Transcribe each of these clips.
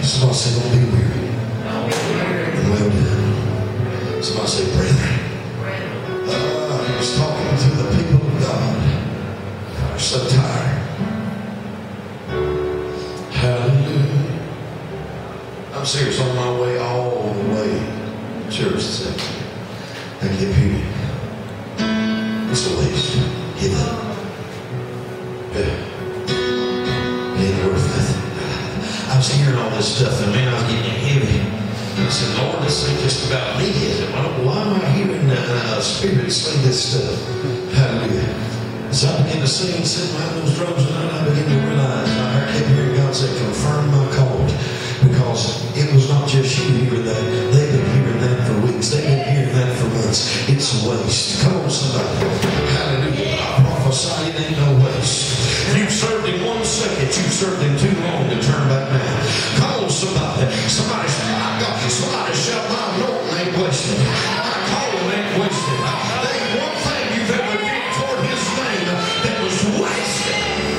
Somebody say, don't be weary. And well done. Somebody say, brethren. He was talking to the people of God. They're so tired. Hallelujah. I'm serious, on my way all the way to church this afternoon. I kept hearing, it's a waste. Give up. It ain't worth it. I was hearing all this stuff, and man, I was getting heavy. I said, Lord, this ain't just about me, is it? Why am I hearing Spirit say this stuff? Hallelujah. So I began to sing and sit behind those drums, and I began to realize, I kept hearing God say, confirm my cause. Because it was not just you hearing that. They've been hearing that for weeks. They've been hearing that for months. It's a waste. Come on, somebody. Hallelujah. I prophesy it ain't no waste. You've served him 1 second. You've served him too long to turn back now. Come on, somebody. Somebody shout, I got you. Somebody shout, my anointing ain't wasted. My calling ain't wasted. There ain't one thing you've ever did toward his name that was wasted.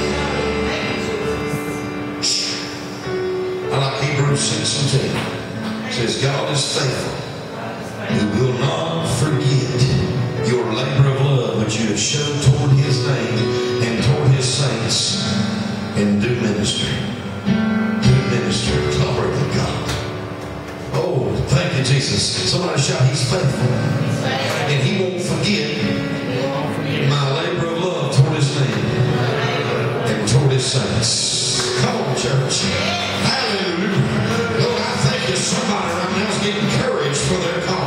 I like Hebrews 6 and 10. It says, God is faithful. He will not forget your labor of love which you have shown toward his name and toward his saints and do ministry. Do ministry. Glory to God. Oh, thank you, Jesus. Somebody shout, he's faithful. And he won't forget my labor of love toward his name and toward his saints. Come on, church. Hallelujah. Lord, I thank you. Somebody right now is getting courage for their call.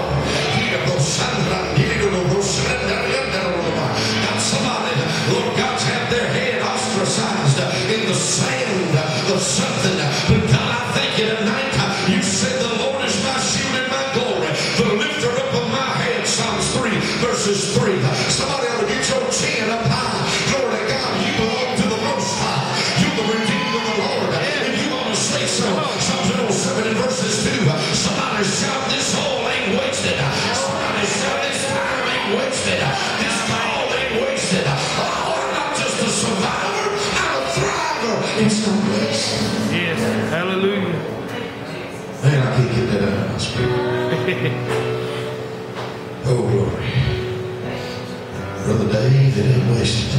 Got somebody, Lord, God's had their head ostracized in the sand of something. But God, I thank you tonight. You said the Lord is my shield and my glory, the lifter up of my head. Psalms 3 verses 3. Somebody ought to get your chin up high. Glory to God, you belong to the Most High. You're the redeemed of the Lord. And you want to say so. Psalms 7 and verses 2. Somebody shout, this all ain't wasted. Somebody shout, this time ain't wasted. This call ain't wasted. Oh, I'm not just a survivor, I'm a thriver. It's not wasted. Yes, hallelujah. Man, I can't get that out of my spirit. Oh, glory. Brother Dave, it ain't wasted.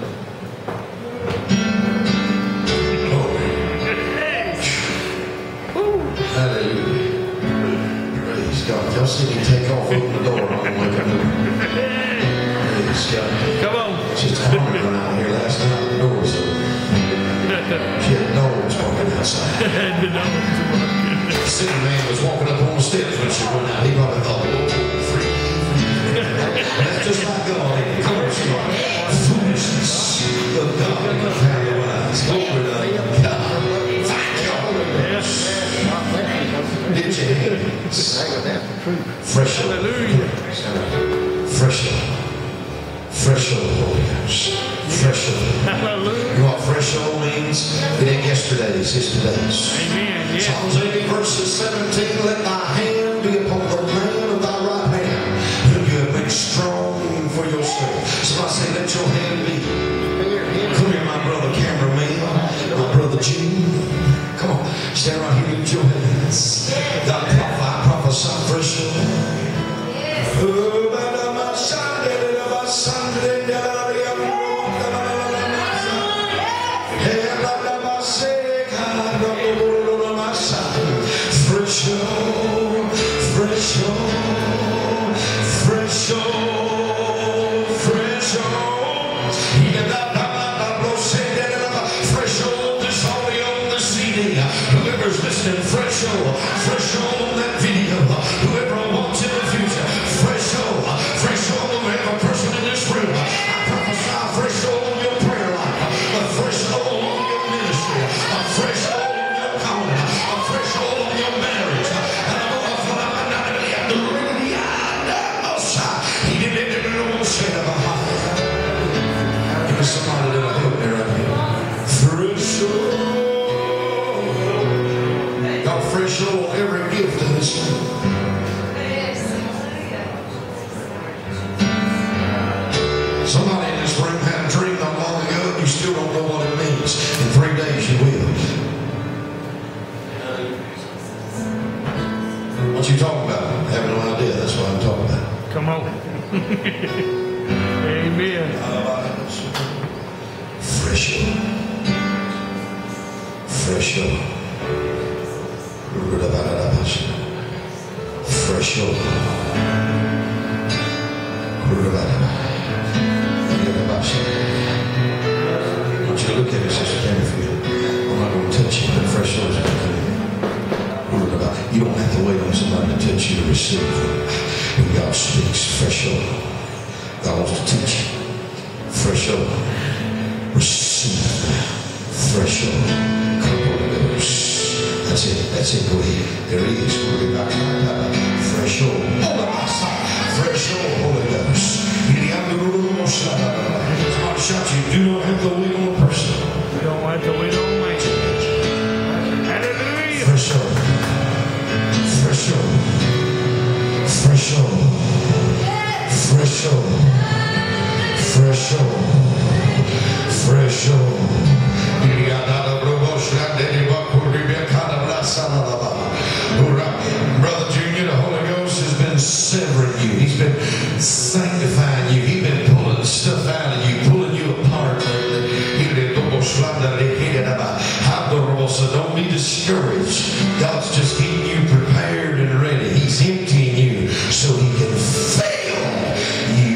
Glory. Hallelujah. Praise God. Y'all see me take off, open the door, I'm going to make a move. Praise God. Come on. Sister Harmony went out here last night, the door was open. She had dogs walking outside. The dogs walking. The city man was walking up on the steps when she went out. He probably thought, oh, free. That's just like God. Come on, somebody. Foolishness of God in the family wise. Glory to God. Thank you, Holy Ghost. Lift your hands. Fresh oil. Hallelujah. Fresh oil. Fresh oil, Holy Ghost. Fresh oil. Hallelujah. You know what fresh oil means? It ain't yesterday's, it's today's. Amen. Yes. Psalms 80 verses 17, let thy hand be upon the man of thy right hand, whom you have made strong for yourself. Somebody say, let your hand be. Come here, my brother cameraman, my brother Gene. Come on, stand right here with your hands. God, I prophesy fresh oil. Whoever's listening, fresh oil on that video. Whoever wants in the future, fresh oil over every person in this room. I prophesy fresh oil on your prayer life, a fresh oil on your ministry, a fresh oil on your calling, a fresh oil on your marriage. And I'm going to fly down to the end of the he didn't even know what said about it. Give me somebody that'll help me right here. Fresh oil. Fresh oil, every gift in this room. Somebody in this room had a dream not long ago, and you still don't know what it means. In 3 days, you will. Amen. Fresh oil. Fresh oil. Fresh oil. I want you to look at it, Sister Canterfield. I'm not going to touch you, but fresh oil is going to come in. You don't have to wait on somebody to touch you to receive. When God speaks, fresh oil. God wants to teach you. Fresh oil. Receive. Fresh oil. Come on, Ghost. That's it. That's it. Go ahead. There he is. Fresh oil. Fresh oil, Holy Ghost. Somebody shout you. Do not have to wait on a person. We don't want to wait on man. Hallelujah. Fresh oil. Fresh oil. Fresh oil. Fresh oil. Fresh oil. Fresh oil. Brother Junior, the Holy Ghost has been severing you. He's been sanctifying you. He's been pulling stuff out of you, pulling you apart. So don't be discouraged. God's just getting you prepared and ready. He's emptying you so he can fill you.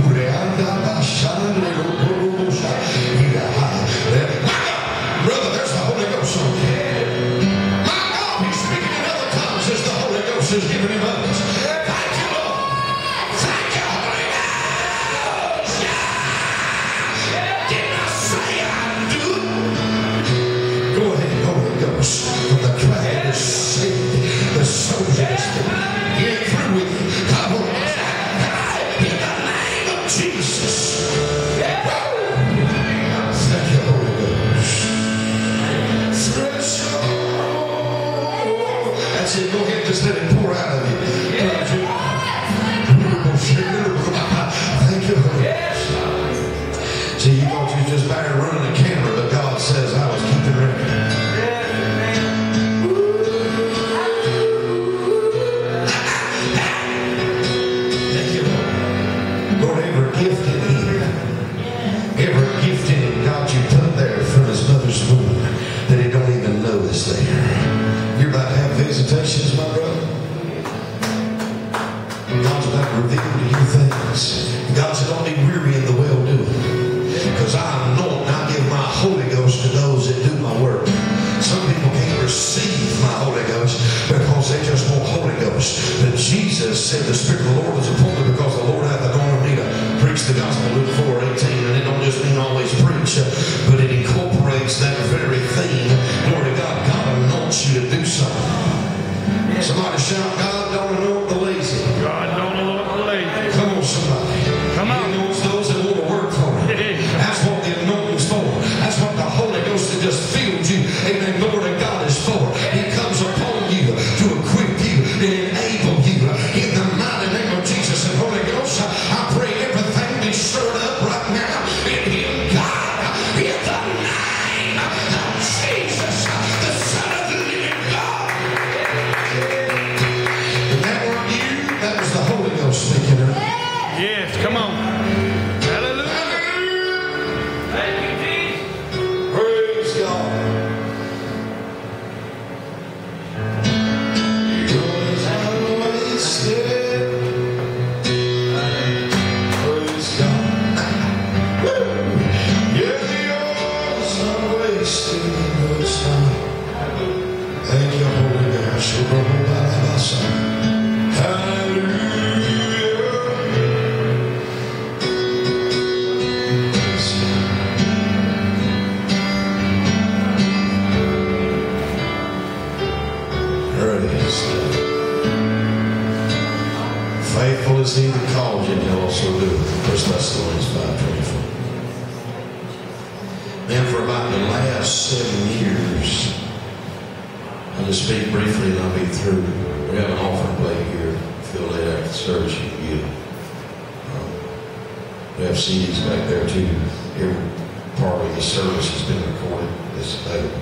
Brother, there's the Holy Ghost on you. My God, he's speaking in other tongues as the Holy Ghost is giving him others. Thank you, Lord. Thank you, Holy Ghost. Didn't I say I'd do it? Go ahead, Holy Ghost. From the crack of the sea, the souls of the Spirit. He ain't through with you. Come on. In the name of Jesus. Thank you, Holy Ghost. Fresh oil. That's it. Go ahead, just let it pour out of you. Thank you, Holy Ghost. See, you thought you were just back running the camera, but God says I was keeping record. Thank you, Lord. Lord, every gift in him, every gift in him, God, you put there from his mother's womb that he don't even know is there. You're about to have visitations, my brother. God's about to reveal to you things. God said, don't be weary in the well-doing. Because I anoint and I give my Holy Ghost to those that do my work. Some people can't receive my Holy Ghost because they just want Holy Ghost. But Jesus said the Spirit of the Lord was upon me because the Lord hath anointed me to preach the gospel. Luke 4:18. And it don't just mean always preach, but it incorporates that very thing. Glory to God. God anoints you to do something. Somebody shout, God don't anoint the lazy. God don't anoint the lazy. Come on, somebody. Come on. He anoints those that want to work for him. That's what the anointing's for. That's what the Holy Ghost that just filled you. Amen. Lord of God is for. He comes upon you to equip you and enable you. In the mighty name of Jesus and Holy Ghost, I pray everything be stirred up right now in him, God. In the name of Jesus, the Son of the living God. And that weren't you, that was the Holy Ghost speaking. Yes, come on. Hallelujah. Thank you, Jesus. Praise God. Yours unwasted. Praise God. Yeah, yours unwasted. Yours not. Thank you, Holy Ghost. Hallelujah. Faithful is he that called you, and he'll also do it. 1 Thessalonians 5:24. Man, for about the last 7 years, I'll just speak briefly and I'll be through. We have an offering plate here. Feel that after the service you can give. We have CDs back there too. Every part of the service has been recorded. It's available.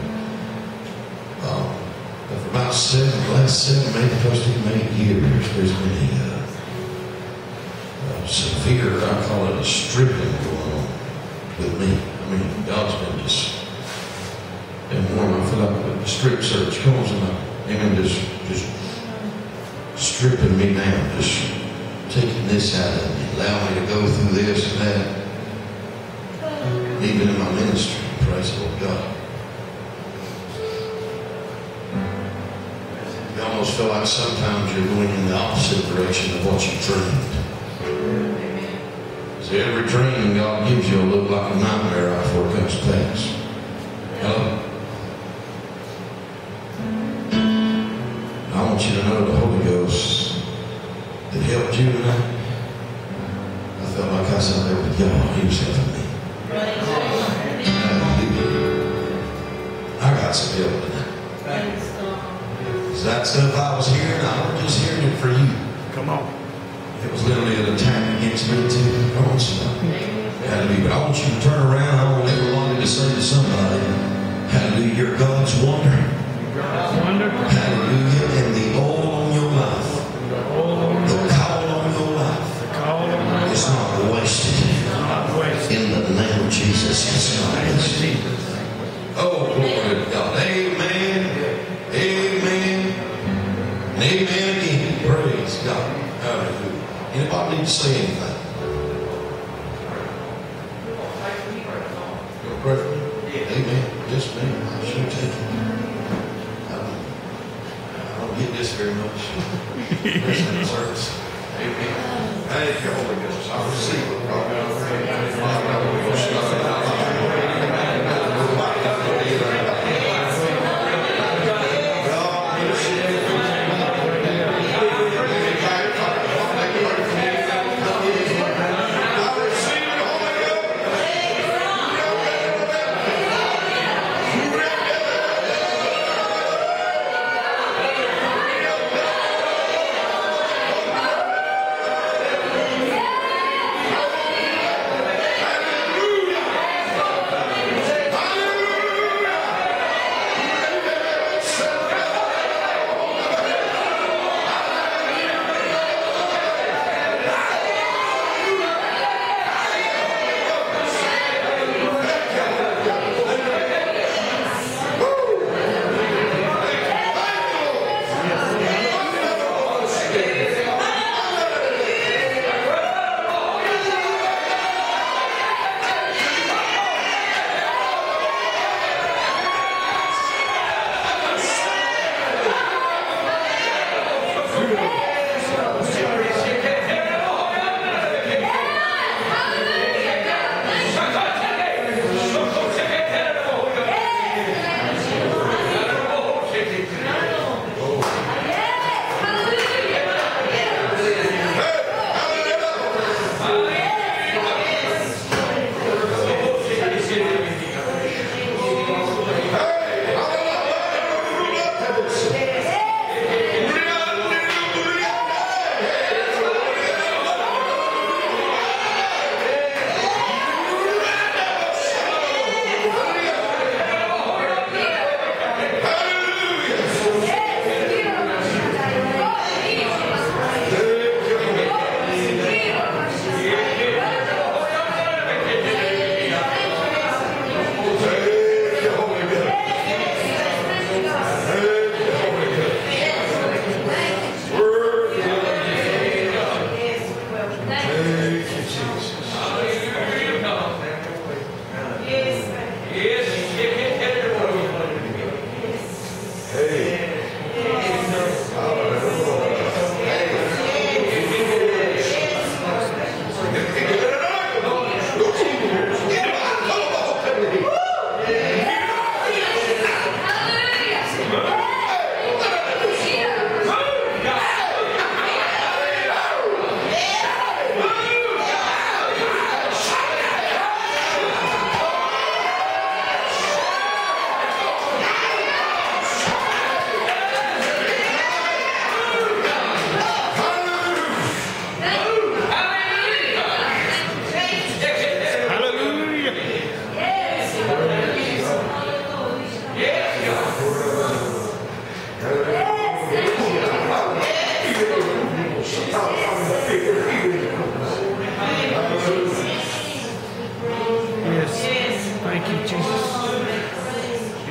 But for about last 7, maybe close to 8 years, there's been a severe, I call it a stripping going on with me. I mean, God's been just, and warm. I feel like a strip search comes and Amen, just stripping me down, just taking this out of me, allowing me to go through this and that, even in my ministry. Praise the Lord God. You almost feel like sometimes you're going in the opposite direction of what you dreamed. So every dream God gives you will look like a nightmare right before it comes to pass. Hello? I want you to know the Holy Ghost that helped you tonight. I felt like I was out there with y'all. He was helping me. I got some help tonight. Is that stuff I was hearing? I wasn't just hearing it for you. Come on. It was literally an attack against me too. Come on, somebody. Hallelujah. But I want you to turn around. I want everybody to say to somebody, hallelujah, you're God's wonder. God's wonder. Hallelujah. And the oil on your life. The call on your life. It's not wasted. In the name of Jesus. It's not wasted. Oh, glory to God. Amen. Amen. And amen again. Praise God. Hallelujah. Anybody need to say anything? You'll pray for me? Amen. Yes, ma'am. I sure take it. I don't get this very much. Rest in the service. Amen. Thank you, Holy Ghost. I receive it.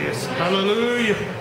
Yes. Hallelujah.